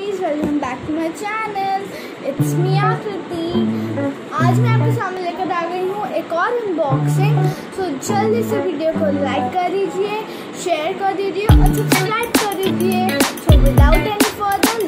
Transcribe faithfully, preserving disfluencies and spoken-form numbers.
Guys, welcome back to my channel. It's me Aakriti. आज मैं आपके सामने लेकर आ गई हूँ एक और अनबॉक्सिंग। सो जल्दी से वीडियो को लाइक कर दीजिए, शेयर कर दीजिए और सब्सक्राइब कर दीजिए। So without any further